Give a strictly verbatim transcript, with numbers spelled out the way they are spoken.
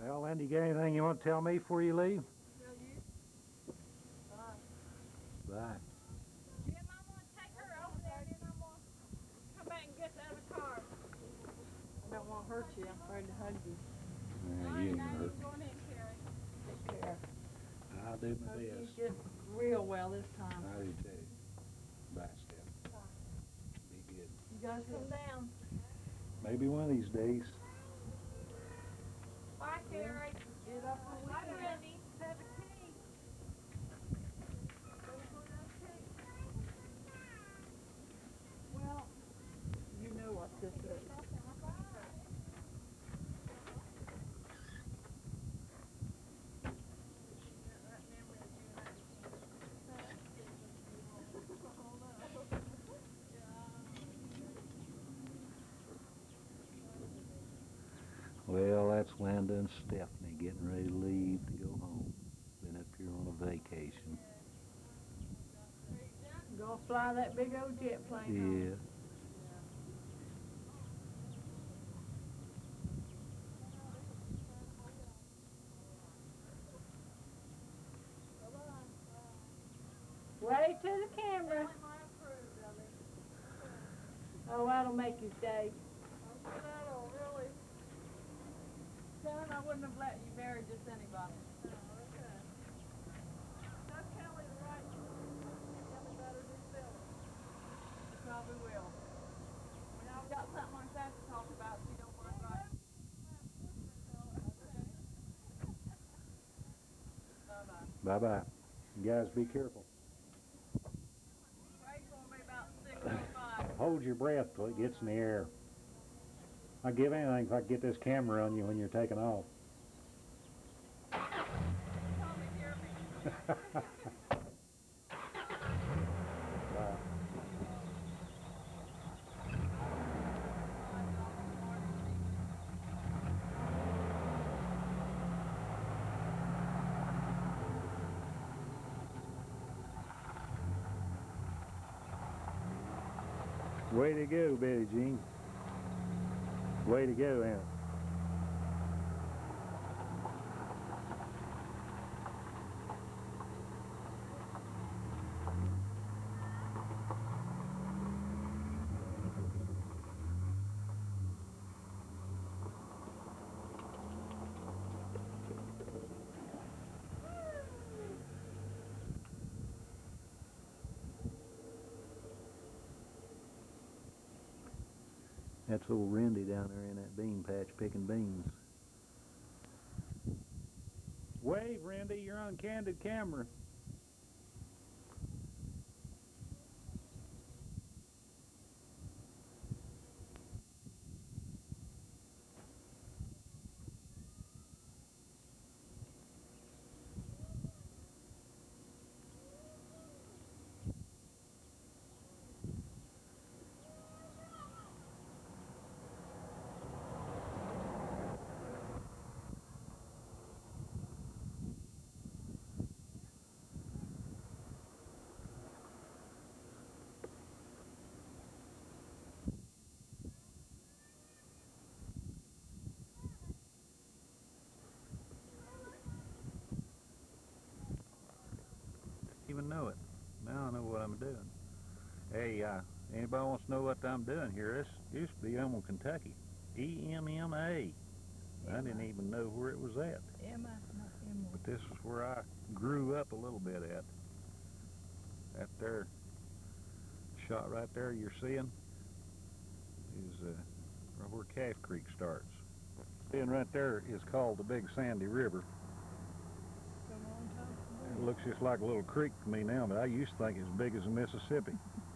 Well, Lindy, you got anything you want to tell me before you leave? Tell you? Bye. Bye. Jim, I'm going to take her over there, and then I'm going to come back and get the other car. I don't want to hurt you. I'm afraid to hug you. Yeah, you ain't gonna hurt me. Go ahead, Carrie. Take care. I'll do my Hope you best. get real well this time. I do too. Bye, Steph. Bye. Be good. You guys come down. Maybe one of these days. Bye, Carrie. Get up on Bye, Randy. Have a tea. Well, you know what this is. Well, that's Linda and Stephanie getting ready to leave to go home. Been up here on a vacation. Gonna fly that big old jet plane home. Yeah. Wave to the camera. Oh, that'll make you stay. That'll really. Son, I wouldn't have let you marry just anybody. Oh, okay. Tell Kelly to write you. Kelly better do Philip. She probably will. When I've got something like that to talk about, she don't mind writing. Bye-bye. Bye-bye. You guys be careful. Pray for me about six oh five. Hold your breath till it gets in the air. I'd give anything if I could get this camera on you when you're taking off. Tommy, hear me. Bye. Way to go, Betty Jean. Way to go, Anna. That's old Randy down there in that bean patch picking beans. Wave, Randy, you're on candid camera. Even know it. Now I know what I'm doing. Hey, uh, anybody wants to know what I'm doing here? This used to be Emma, Kentucky. E M M A. I didn't even know where it was at. Emma, not Emma. But this is where I grew up a little bit at. That there shot right there you're seeing is uh, right where Calf Creek starts. And right there is called the Big Sandy River. It looks just like a little creek to me now, but I used to think it was as big as the Mississippi.